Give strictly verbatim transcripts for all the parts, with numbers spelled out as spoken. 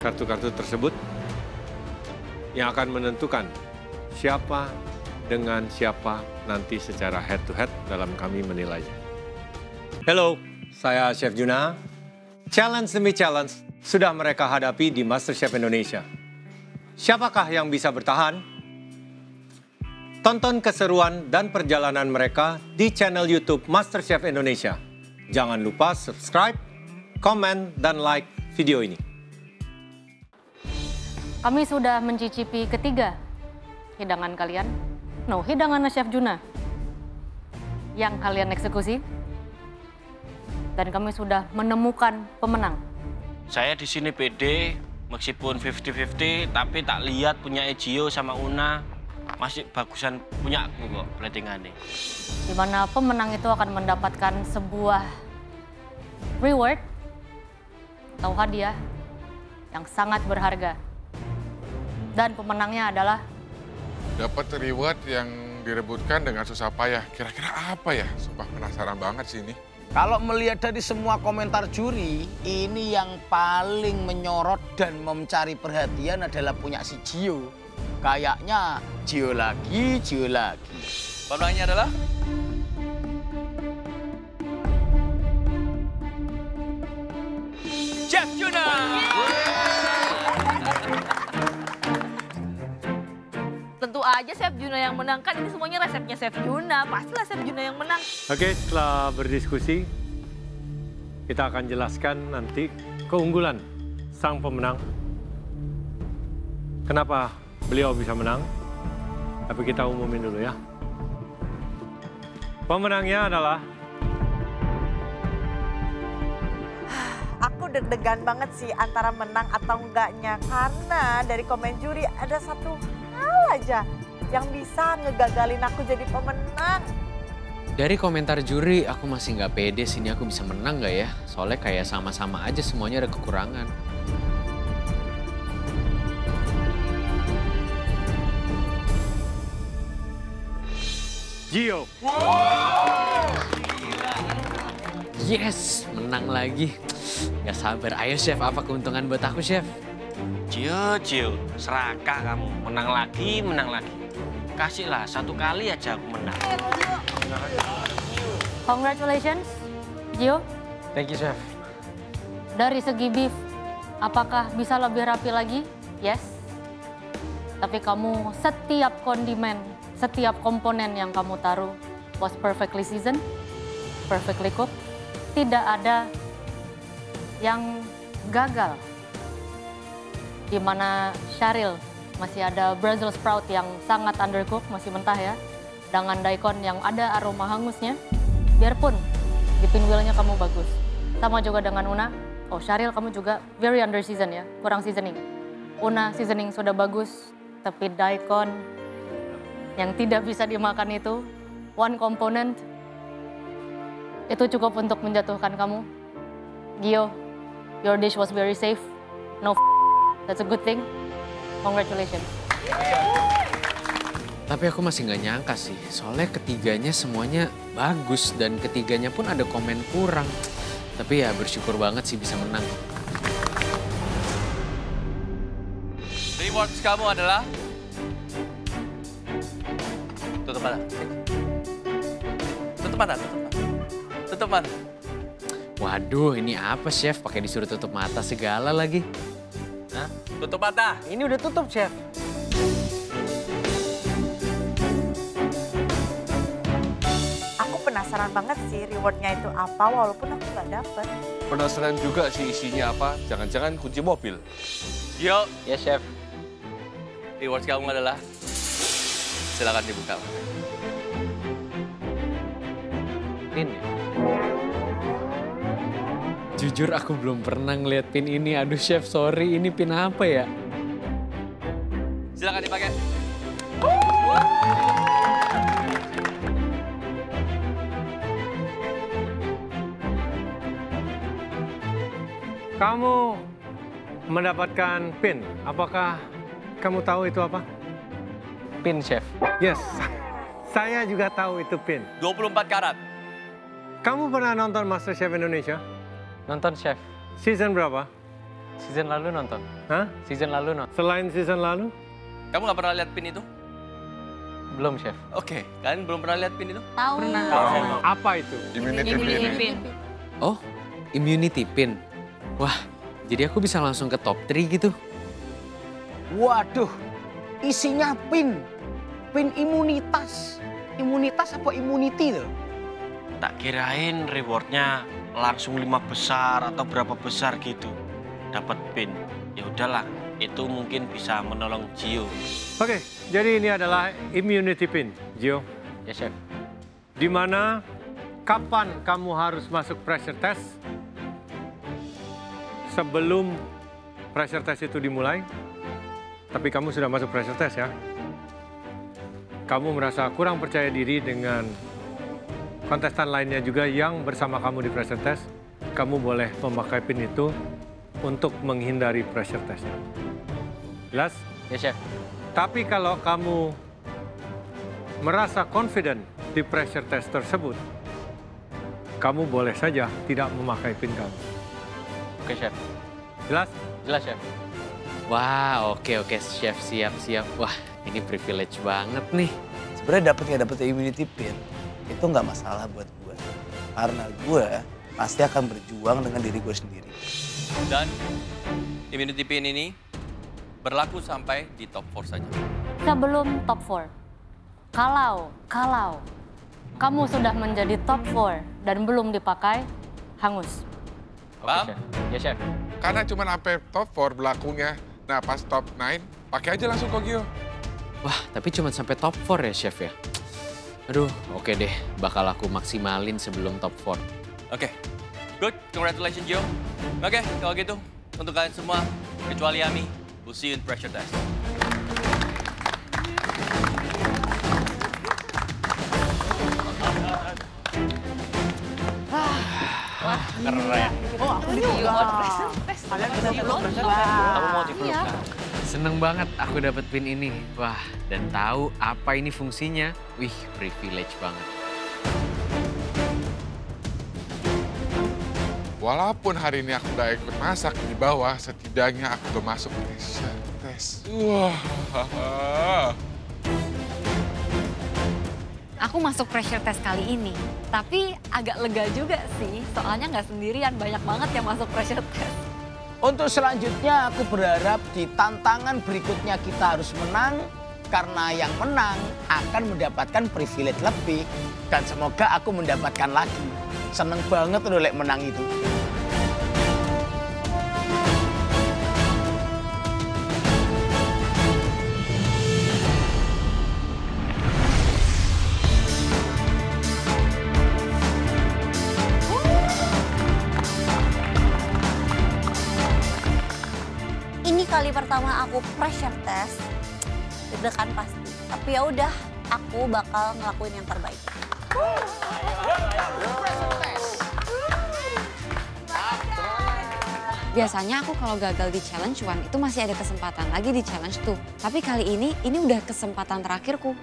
kartu-kartu tersebut yang akan menentukan siapa dengan siapa nanti secara head-to-head dalam kami menilainya. Halo, saya Chef Juna. Challenge demi challenge sudah mereka hadapi di MasterChef Indonesia. Siapakah yang bisa bertahan? Tonton keseruan dan perjalanan mereka di channel YouTube MasterChef Indonesia. Jangan lupa subscribe, komen, dan like video ini. Kami sudah mencicipi ketiga hidangan kalian. No, hidangan Chef Juna yang kalian eksekusi. Dan kami sudah menemukan pemenang. Saya di sini pede, meskipun lima puluh lima puluh, tapi tak lihat punya Gio sama Una masih bagusan punya aku kok platingannya. Di mana pemenang itu akan mendapatkan sebuah reward atau hadiah yang sangat berharga. Dan pemenangnya adalah dapat reward yang direbutkan dengan susah payah. Kira-kira apa ya? Sumpah penasaran banget sih ini. Kalau melihat dari semua komentar juri, ini yang paling menyorot dan mencari perhatian adalah punya si Gio. Kayaknya Gio lagi, Gio lagi. Pemenangnya adalah Chef Juna. Tentu aja Chef Juna yang menang, kan ini semuanya resepnya Chef Juna, pastilah Chef Juna yang menang. Oke, setelah berdiskusi, kita akan jelaskan nanti keunggulan sang pemenang. Kenapa beliau bisa menang? Tapi kita umumin dulu ya. Pemenangnya adalah... Aku deg-degan banget sih antara menang atau enggaknya. Karena dari komen juri ada satu hal aja yang bisa ngegagalin aku jadi pemenang. Dari komentar juri, aku masih nggak pede sini aku bisa menang nggak ya? Soalnya kayak sama-sama aja semuanya ada kekurangan. Gio. Yes, menang lagi. Gak sabar. Ayo Chef, apa keuntungan buat aku Chef? Gio, Gio, serakah kamu. Menang lagi, menang lagi. Kasihlah satu kali aja aku menang. congratulations, Gio. Thank you Chef. Dari segi beef, apakah bisa lebih rapi lagi? Yes. Tapi kamu setiap kondimen, setiap komponen yang kamu taruh was perfectly seasoned, perfectly cooked. Tidak ada yang gagal. Di mana Shahril masih ada Brussels sprout yang sangat undercooked, masih mentah ya. Dengan daikon yang ada aroma hangusnya. Biarpun di pinwheelnya kamu bagus. Sama juga dengan Una. Oh, Shahril kamu juga very under season ya, kurang seasoning. Una seasoning sudah bagus, tapi daikon yang tidak bisa dimakan itu, one component, itu cukup untuk menjatuhkan kamu. Gio, your dish was very safe. No f***. That's a good thing. Congratulations. Tapi aku masih nggak nyangka sih, soalnya ketiganya semuanya bagus dan ketiganya pun ada komen kurang. Tapi ya bersyukur banget sih bisa menang. Rewards kamu adalah tutup mata. Tutup mata, tutup mata. Tutup mata. Waduh, ini apa Chef? Pakai disuruh tutup mata segala lagi. Hah? Tutup mata. Ini udah tutup, Chef. Aku penasaran banget sih rewardnya itu apa, walaupun aku nggak dapet. Penasaran juga sih isinya apa, jangan-jangan kunci mobil. Yo. Ya Chef. Rewards kamu adalah, silakan dibuka. Pin ya? Jujur aku belum pernah ngeliat pin ini. Aduh Chef, sorry. Ini pin apa ya? Silakan dipakai. Kamu mendapatkan pin. Apakah kamu tahu itu apa? Pin, Chef. Yes, saya juga tahu itu pin. dua puluh empat karat. Kamu pernah nonton MasterChef Indonesia? Nonton, Chef. Season berapa? Season lalu nonton. Hah? Season lalu nonton. Selain season lalu? Kamu nggak pernah lihat pin itu? Belum, Chef. Oke, kalian belum pernah lihat pin itu? Tahu. Apa itu? Immunity Immunity pin. pin. Oh, immunity pin. Wah, jadi aku bisa langsung ke top tiga gitu. Waduh, isinya pin. Pin imunitas. Imunitas apa immunity tuh? Tak kirain rewardnya langsung lima besar atau berapa besar gitu. Dapat pin. Ya udahlah, itu mungkin bisa menolong Gio. Oke, jadi ini adalah immunity pin, Gio. Ya, Chef. Di mana, kapan kamu harus masuk pressure test? Sebelum pressure test itu dimulai, tapi kamu sudah masuk pressure test ya. Kamu merasa kurang percaya diri dengan kontestan lainnya juga yang bersama kamu di pressure test, kamu boleh memakai pin itu untuk menghindari pressure test. Jelas? Ya, Chef. Tapi kalau kamu merasa confident di pressure test tersebut, kamu boleh saja tidak memakai pin kamu. Oke, Chef. Jelas? Jelas, Chef. Wah, oke oke, Chef, siap siap. Wah, ini privilege banget nih. Sebenarnya dapet nggak dapet immunity pin itu nggak masalah buat gue, karena gue pasti akan berjuang dengan diri gue sendiri. Dan immunity pin ini berlaku sampai di top empat saja. Sebelum top empat, kalau, kalau kamu sudah menjadi top empat dan belum dipakai, hangus. Paham? Chef. Ya, Chef. Karena cuma sampai top empat berlakunya. Nah, pas top sembilan, pakai aja langsung kok, Gio. Wah, tapi cuma sampai top empat ya, Chef ya? Aduh, oke deh. Bakal aku maksimalin sebelum top empat. Oke, good. Congratulations, Gio. Oke, kalau gitu, untuk kalian semua, kecuali Ami, we'll see you in pressure test. Wah, keren. Oh, aku juga mau pressure test. Kalian bisa belum pressure test? Kamu mau dipeluk kan? Seneng banget aku dapat pin ini. Wah, dan tahu apa ini fungsinya. Wih, privilege banget. Walaupun hari ini aku nggak ikut masak di bawah, setidaknya aku udah masuk pressure test. Wah. Aku masuk pressure test kali ini, tapi agak lega juga sih. Soalnya nggak sendirian, banyak banget yang masuk pressure test. Untuk selanjutnya aku berharap di tantangan berikutnya kita harus menang. Karena yang menang akan mendapatkan privilege lebih. Dan semoga aku mendapatkan lagi. Seneng banget udah lek menang itu. Kali pertama aku pressure test, deg-degan pasti. Tapi ya udah, aku bakal ngelakuin yang terbaik. Biasanya aku kalau gagal di challenge one itu masih ada kesempatan lagi di challenge two. Tapi kali ini, ini udah kesempatan terakhirku.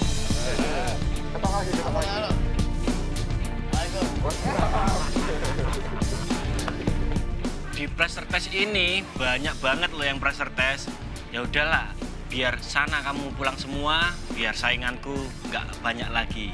Di pressure test ini banyak banget loh yang pressure test. Ya udahlah, biar sana kamu pulang semua, biar sainganku nggak banyak lagi.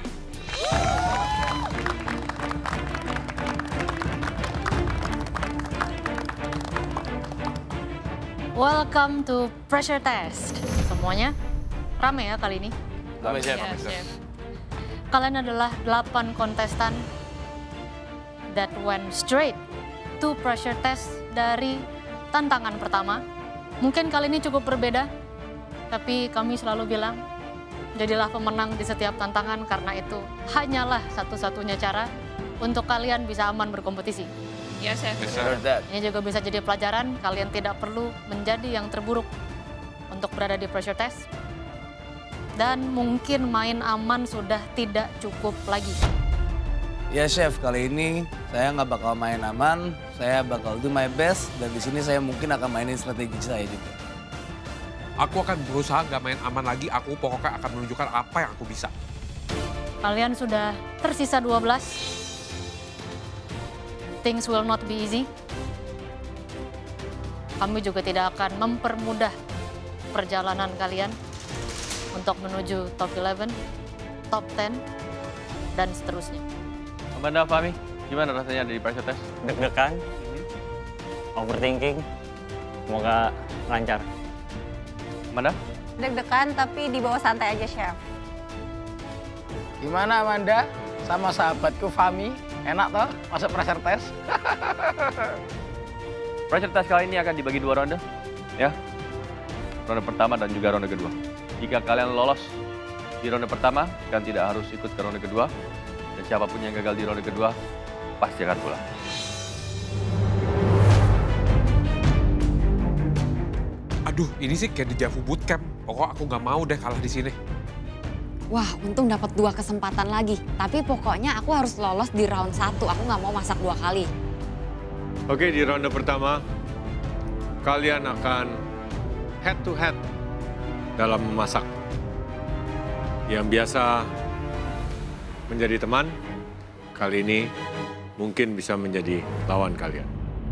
Welcome to pressure test. Semuanya rame ya kali ini. Rame, Chef. Ya, Chef. Kalian adalah delapan kontestan that went straight to pressure test dari tantangan pertama. Mungkin kali ini cukup berbeda, tapi kami selalu bilang, jadilah pemenang di setiap tantangan karena itu hanyalah satu-satunya cara untuk kalian bisa aman berkompetisi. Yes, Chef. Ini juga bisa jadi pelajaran, kalian tidak perlu menjadi yang terburuk untuk berada di pressure test. Dan mungkin main aman sudah tidak cukup lagi. Ya Chef, kali ini saya nggak bakal main aman, saya bakal do my best dan di sini saya mungkin akan mainin strategi saya juga. Aku akan berusaha nggak main aman lagi, aku pokoknya akan menunjukkan apa yang aku bisa. Kalian sudah tersisa dua belas. Things will not be easy. kami juga tidak akan mempermudah perjalanan kalian untuk menuju top eleven, top ten, dan seterusnya. Amanda, Fahmi, gimana rasanya di pressure test? Deg-degan, overthinking, semoga lancar. Amanda? Deg-degan tapi di bawah santai aja, Chef. Gimana Amanda sama sahabatku Fahmi? Enak toh masuk pressure test? Pressure test kali ini akan dibagi dua ronde, ya. Ronde pertama dan juga ronde kedua. Jika kalian lolos di ronde pertama, kan tidak harus ikut ke ronde kedua. Dan siapapun yang gagal di ronde kedua, pasti akan pulang. Aduh, ini sih kayak deja vu bootcamp. Pokoknya aku nggak mau deh kalah di sini. Wah, untung dapat dua kesempatan lagi. Tapi pokoknya aku harus lolos di round satu. Aku nggak mau masak dua kali. Oke, di ronde pertama, kalian akan head to head dalam memasak. Yang biasa menjadi teman, kali ini mungkin bisa menjadi lawan kalian.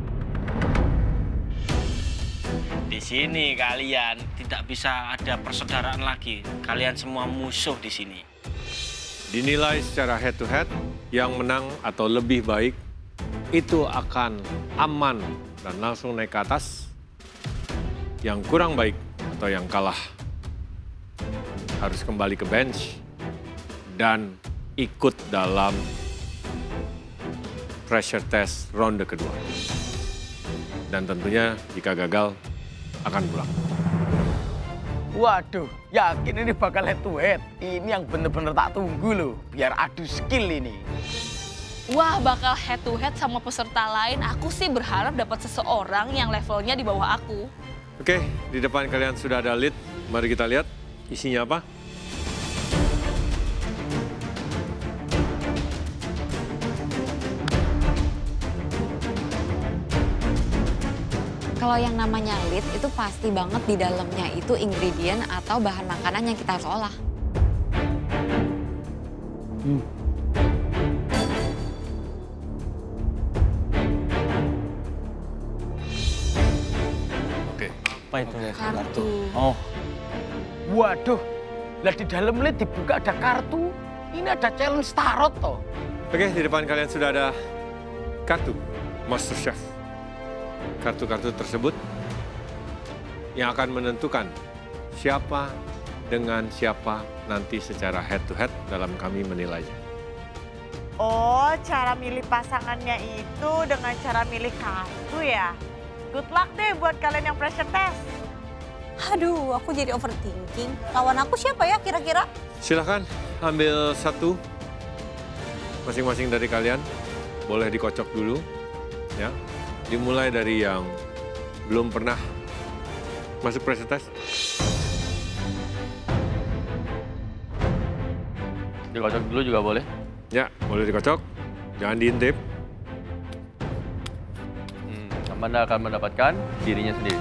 Di sini kalian tidak bisa ada persaudaraan lagi. Kalian semua musuh di sini. Dinilai secara head to head, yang menang atau lebih baik itu akan aman dan langsung naik ke atas. Yang kurang baik atau yang kalah harus kembali ke bench dan ikut dalam pressure test ronde kedua. Dan tentunya jika gagal akan pulang. Waduh, yakin ini bakal head to head. Ini yang bener-bener tak tunggu loh, biar adu skill ini. Wah, bakal head to head sama peserta lain. Aku sih berharap dapat seseorang yang levelnya di bawah aku. Oke, di depan kalian sudah ada lead. Mari kita lihat isinya apa. Kalau yang namanya lead itu pasti banget di dalamnya itu ingredient atau bahan makanan yang kita harus olah. Hmm. Oke. Apa itu? Kartu. Oh. Waduh, lah di dalam lead dibuka ada kartu. Ini ada challenge tarot toh. Oke, di depan kalian sudah ada kartu Master Chef. Kartu-kartu tersebut yang akan menentukan siapa dengan siapa nanti secara head to head dalam kami menilainya. Oh, cara milih pasangannya itu dengan cara milih kartu ya? Good luck deh buat kalian yang pressure test. Aduh, aku jadi overthinking. Lawan aku siapa ya kira-kira? Silahkan ambil satu masing-masing dari kalian. Boleh dikocok dulu, ya. Dimulai dari yang belum pernah masuk pressure test. Dikocok dulu juga boleh? Ya, boleh dikocok. Jangan diintip. Hmm, Amanda akan mendapatkan dirinya sendiri.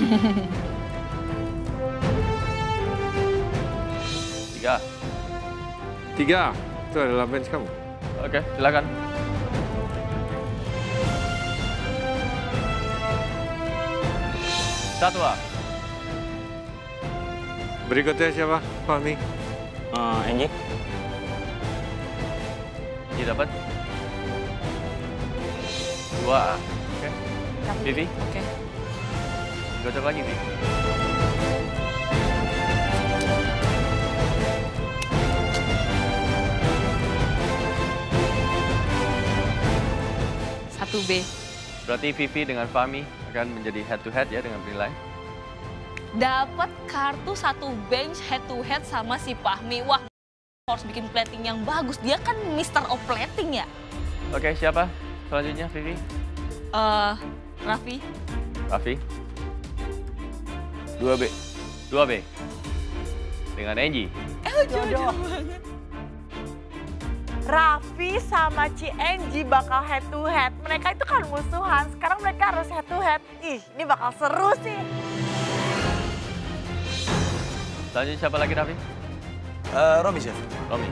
Tiga. Tiga. Itu adalah bench kamu. Oke, silakan. Satu A. Berikutnya siapa, Fahmi? Uh, Angie. Ini dapat. Dua A. Oke. Vivi. Oke. Cocok lagi, Vivi. Satu B. Berarti Vivi dengan Fahmi akan menjadi head to head ya dengan penilaian. Dapat kartu satu bench head to head sama si Fahmi. Wah, harus bikin plating yang bagus. Dia kan Mister of Plating ya. Oke, siapa selanjutnya, Vivi? Eh, Raffi. Raffi. Dua B. Dua B. Dengan Angie. Eh, jodoh banget. Raffi sama Ci Angie bakal head to head. Mereka itu kan musuhan, sekarang mereka harus head to head. Ih, ini bakal seru sih. Selanjutnya siapa lagi, Raffi? Uh, Romi, Chef. Romi.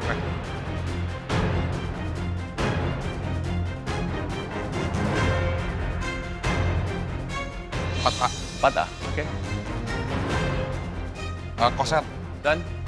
Empat A. Patah, oke? Uh, koset. Dan